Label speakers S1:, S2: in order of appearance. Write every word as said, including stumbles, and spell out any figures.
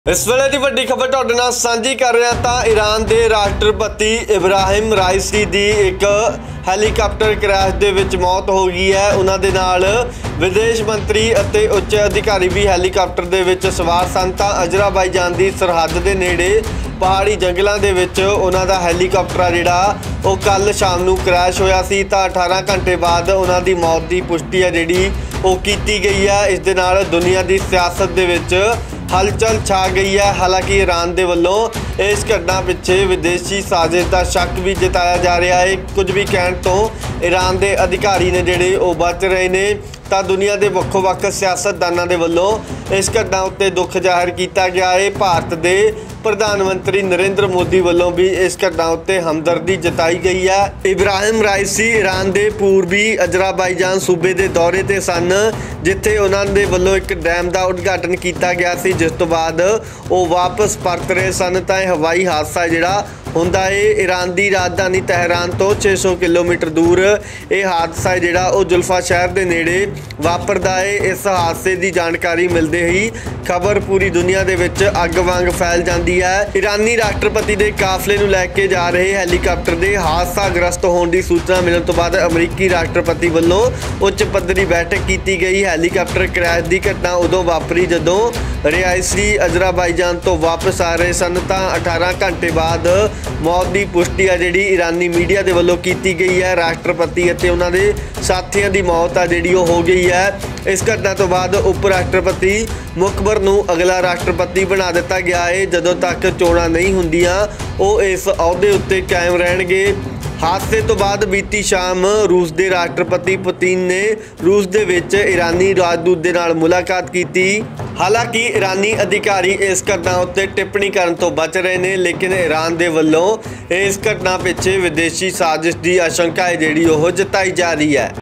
S1: इस वेले की वड्डी खबर तुहाडे नाल सांझी कर रहा तो ईरान के राष्ट्रपति इब्राहिम राइसी की एक हैलीकॉप्टर क्रैश दे विच मौत हो गई है। उन्होंने नाल विदेश मंत्री अते उच्च अधिकारी भी हैलीकॉप्टर दे विच सवार सन। तां अजराबाईजान की सरहद के नेड़े पहाड़ी जंगलों के विच उन्हां दा हैलीकॉप्टर आ जिहड़ा वो कल शाम नूं क्रैश होया सी। तां अठारह घंटे बाद उन्हां दी मौत की पुष्टि है जिहड़ी वो कीती गई है। इस दे नाल दुनिया की सियासत दे विच हलचल छा गई है। हालांकि ईरान के वलों इस घटना पिछे विदेशी साजिश का शक भी जताया जा रहा है। कुछ भी कहने तो ईरान के अधिकारी ने जिहड़े वो बच रहे ने। तो दुनिया के वक्खो वक्ख सियासतदानों के वलों इस घटना उत्ते दुख जाहिर किया गया है। भारत के प्रधानमंत्री नरेंद्र मोदी वलों भी इस घटना उत्ते हमदर्दी जताई गई है। इब्राहिम राइसी ईरान के पूर्वी अजराबाईजान सूबे के दौरे ते सन, जिथे उन्होंने वलों एक डैम का उद्घाटन किया गया सी, जिस तो बाद वो वापस परत रहे सन। तो हवाई हादसा जिहड़ा हुंदा है ईरान की राजधानी तहरान तो छे सौ किलोमीटर दूर यह हादसा जिहड़ा वो जुल्फा शहर के नेड़े वापरदा है। इस हादसे की जानकारी मिलते ही खबर पूरी दुनिया के विच अग वांग फैल जाती है। ईरानी राष्ट्रपति के काफले नूं लैके जा रहे हैलीकॉप्टर के हादसाग्रस्त होने की सूचना मिलने तो बाद अमरीकी राष्ट्रपति वलों उच्च पद्धरी बैठक की गई। हैलीकॉप्टर क्रैश की घटना उदों वापरी जदों रिहायशी अजराबाईजान तो वापस आ रहे सन। तां अठारह घंटे बाद मौत की पुष्टि है जिहड़ी ईरानी मीडिया के वलों की गई है। राष्ट्रपति और उन्होंने साथियों की मौत आ जिहड़ी हो गई है। इस घटना तो बाद उप राष्ट्रपति मुखबर नूं अगला राष्ट्रपति बना दिता गया है। जदों तक चोणां नहीं हुंदियां वो इस अहुदे उत्ते कायम रहणगे। हादसे तो बाद बीती शाम रूस के राष्ट्रपति पुतिन ने रूस दे विच ईरानी राजदूत के नाल मुलाकात की। हालांकि ईरानी अधिकारी इस घटना उत्ते टिप्पणी करन तो बच रहे हैं, लेकिन ईरान के वलों इस घटना पिछे विदेशी साजिश की आशंका है जिहड़ी ओह जताई जा रही है।